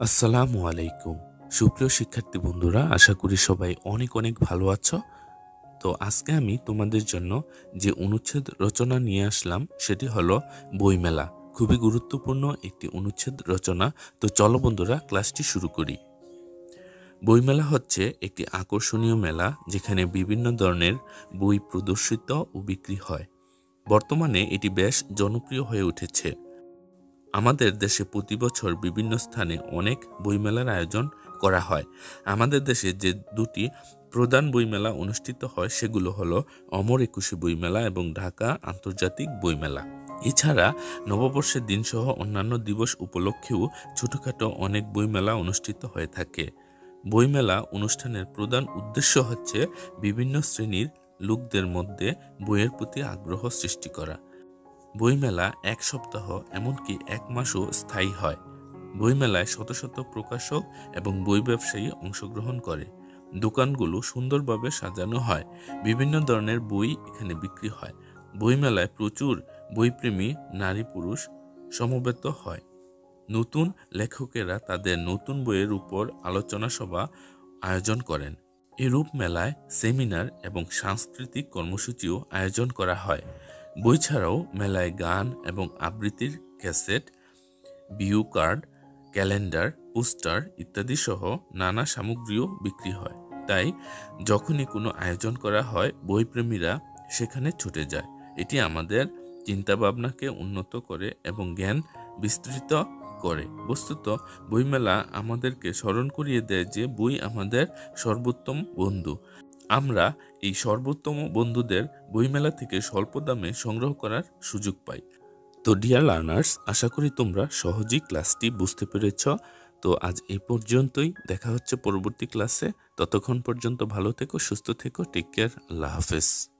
আসসালামু আলাইকুম। সুপ্রিয় শিক্ষার্থী বন্ধুরা, আশা করি সবাই অনেক অনেক ভালো আছো। তো আজকে আমি তোমাদের জন্য যে অনুচ্ছেদ রচনা নিয়ে আসলাম সেটি হলো বইমেলা। খুবই গুরুত্বপূর্ণ একটি অনুচ্ছেদ রচনা। তো চলো বন্ধুরা, ক্লাসটি শুরু করি। বইমেলা হচ্ছে একটি আকর্ষণীয় মেলা যেখানে বিভিন্ন ধরনের বই প্রদর্শিত ও বিক্রি হয়। বর্তমানে এটি বেশ জনপ্রিয় হয়ে উঠেছে। আমাদের দেশে প্রতি বছর বিভিন্ন স্থানে অনেক বইমেলার আয়োজন করা হয়। আমাদের দেশে যে দুটি প্রধান বইমেলা অনুষ্ঠিত হয় সেগুলো হলো অমর একুশে বইমেলা এবং ঢাকা আন্তর্জাতিক বইমেলা। এছাড়া নববর্ষের দিনসহ অন্যান্য দিবস উপলক্ষেও ছোটোখাটো অনেক বইমেলা অনুষ্ঠিত হয়ে থাকে। বইমেলা অনুষ্ঠানের প্রধান উদ্দেশ্য হচ্ছে বিভিন্ন শ্রেণীর লোকদের মধ্যে বইয়ের প্রতি আগ্রহ সৃষ্টি করা। বইমেলা এক সপ্তাহ এমনকি এক মাসও স্থায়ী হয়। বইমেলায় শত শত প্রকাশক এবং বই ব্যবসায়ী অংশগ্রহণ করে। দোকানগুলো সুন্দরভাবে সাজানো হয়। বিভিন্ন ধরনের বই এখানে বিক্রি হয়। বইমেলায় প্রচুর বইপ্রেমী নারী পুরুষ সমবেত হয়। নতুন লেখকেরা তাদের নতুন বইয়ের উপর আলোচনা সভা আয়োজন করেন। এরূপ মেলায় সেমিনার এবং সাংস্কৃতিক কর্মসূচিও আয়োজন করা হয়। বই ছাড়াও মেলায় গান এবং আবৃত্তির cassette, view card, calendar, poster ইত্যাদি সহ নানা সামগ্রীও বিক্রি হয়। তাই যখনই কোনো আয়োজন করা হয় বইপ্রেমীরা সেখানে ছুটে যায়। এটি আমাদের চিন্তাভাবনাকে উন্নত করে এবং জ্ঞান বিস্তৃত করে। বস্তুত বইমেলা আমাদেরকে স্মরণ করিয়ে দেয় যে বই আমাদের সর্বোত্তম বন্ধু। আমরা এই সর্বোত্তম বন্ধুদের বইমেলা থেকে স্বল্প দামে সংগ্রহ করার সুযোগ পাই। তো ডিয়ার লার্নার্স, আশা করি তোমরা সহজেই ক্লাসটি বুঝতে পেরেছ। তো আজ এই পর্যন্তই, দেখা হচ্ছে পরবর্তী ক্লাসে। ততক্ষণ পর্যন্ত ভালো থেকো, সুস্থ থেকো, টেক কেয়ার, আল্লাহ হাফেজ।